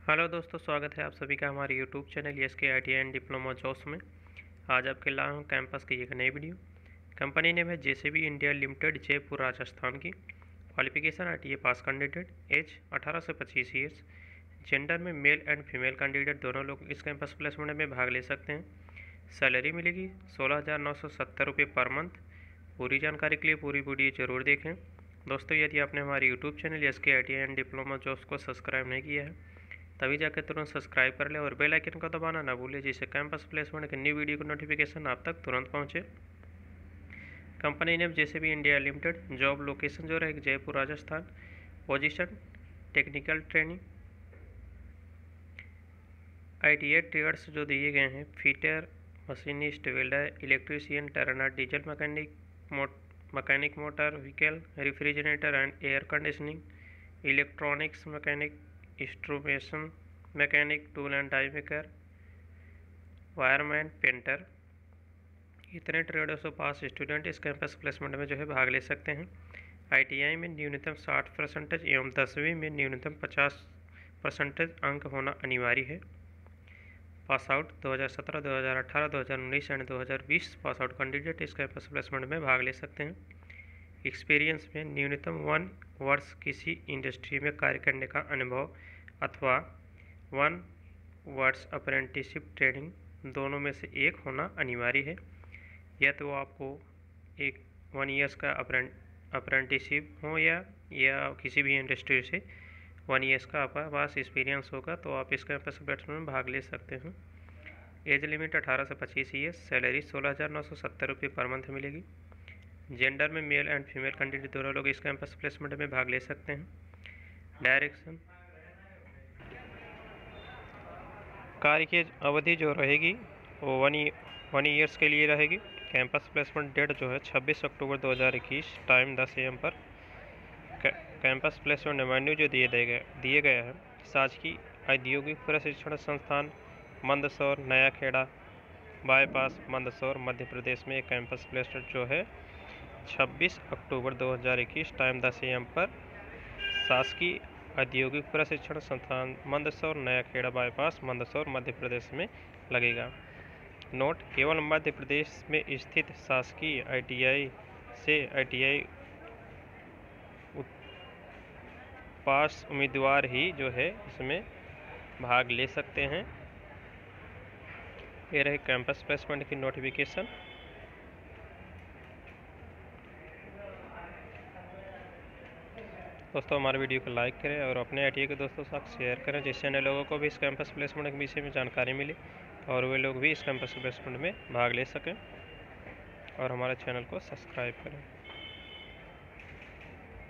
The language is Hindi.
हेलो दोस्तों, स्वागत है आप सभी का हमारे YouTube channel SK ITI and diploma jobs में। आज आपके लाया हूँ कैंपस की एक नई वीडियो। कंपनी नेम है JCB India Limited, Jaipur Rajasthan की। Qualification ITI pass candidate, age 18 से 25 ईयर्स। जेंडर में मेल एंड फीमेल कैंडिडेट दोनों लोग इस कैंपस प्लेसमेंट में भाग ले सकते हैं। सैलरी मिलेगी 16,970 रुपये पर मंथ। पूरी जानकारी के लिए पूरी वीडियो जरूर देखें। दोस्तों, यदि आपने हमारे YouTube channel SK ITI and diploma jobs को सब्सक्राइब नहीं किया है तभी जाकर तुरंत सब्सक्राइब कर ले और बेल आइकन को दबाना ना भूले, जिससे कैंपस प्लेसमेंट की न्यू वीडियो की नोटिफिकेशन आप तक तुरंत पहुंचे। Company name JCB India Limited. Job location जो रहेगी Jaipur Rajasthan. Position technical training. ITI trades जो दिए गए हैं fitter, machinist, welder, electrician, turner, diesel mechanic, mechanic motor vehicle, refrigerator and air conditioning, electronics mechanic, instrumentation mechanic, tool and die maker, wireman, painter. इतने ट्रेडों से पास स्टूडेंट इस कैंपस प्लेसमेंट में जो है भाग ले सकते हैं। ITI में न्यूनतम 60% एवं 10वीं में न्यूनतम 50% अंक होना अनिवार्य है। Pass out 2017, 2018, 2019 and 2020 pass out candidate इस कैंपस प्लेसमेंट में भाग ले सकते हैं। एक्सपीरियंस में न्यूनतम 1 वर्ष किसी इंडस्ट्री में कार्य करने का अनुभव अथवा 1 वर्ष अप्रेंटिसशिप ट्रेनिंग, दोनों में से एक होना अनिवार्य है। या तो आपको 1 ईयर्स का अप्रेंटिसशिप हो या किसी भी इंडस्ट्री से 1 ईयर्स का आपका पास एक्सपीरियंस होगा तो आप इस कैंपस प्लेसमेंट में भाग ले सकते हैं। एज लिमिट 18 से 25 ईयर्स। सैलरी 16,970 रुपये पर मंथ मिलेगी। जेंडर में मेल एंड फीमेल कैंडिडेट दोनों लोग इस कैंपस प्लेसमेंट में भाग ले सकते हैं। डायरेक्शन, कार्य की अवधि जो रहेगी वो 1 ईयर्स के लिए रहेगी। कैंपस प्लेसमेंट डेट जो है 26 अक्टूबर 2021, टाइम 10 AM पर। कैंपस प्लेसमेंट मेन्यू जो दिए गया है, शासकीय औद्योगिक प्रशिक्षण संस्थान मंदसौर, नया खेड़ा बाईपास, मंदसौर, मध्य प्रदेश में एक कैंपस प्लेसमेंट जो है 26 अक्टूबर 2021, टाइम 10 AM पर शासकीय औद्योगिक प्रशिक्षण संस्थान मंदसौर, नया खेड़ा बाईपास, मंदसौर, मध्य प्रदेश में लगेगा। नोट: केवल मध्य प्रदेश में स्थित शासकीय ITI से ITI पास उम्मीदवार ही जो है इसमें भाग ले सकते हैं। ये रहे कैंपस प्लेसमेंट की नोटिफिकेशन। दोस्तों, हमारे वीडियो को लाइक करें और अपने ITI के दोस्तों के साथ शेयर करें, जिससे अन्य लोगों को भी इस कैंपस प्लेसमेंट के विषय में जानकारी मिले और वे लोग भी इस कैंपस प्लेसमेंट में भाग ले सकें। और हमारे चैनल को सब्सक्राइब करें।